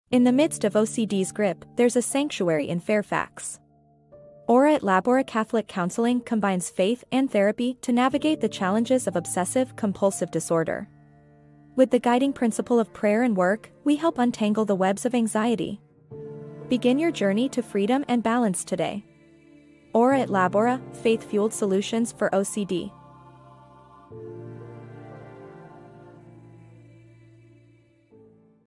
In the midst of OCD's grip, there's a sanctuary in Fairfax. Ora Et Labora Catholic counseling combines faith and therapy to navigate the challenges of obsessive compulsive disorder. With the guiding principle of prayer and work, we help untangle the webs of anxiety. Begin your journey to freedom and balance today. Ora Et Labora, faith-fueled solutions for OCD.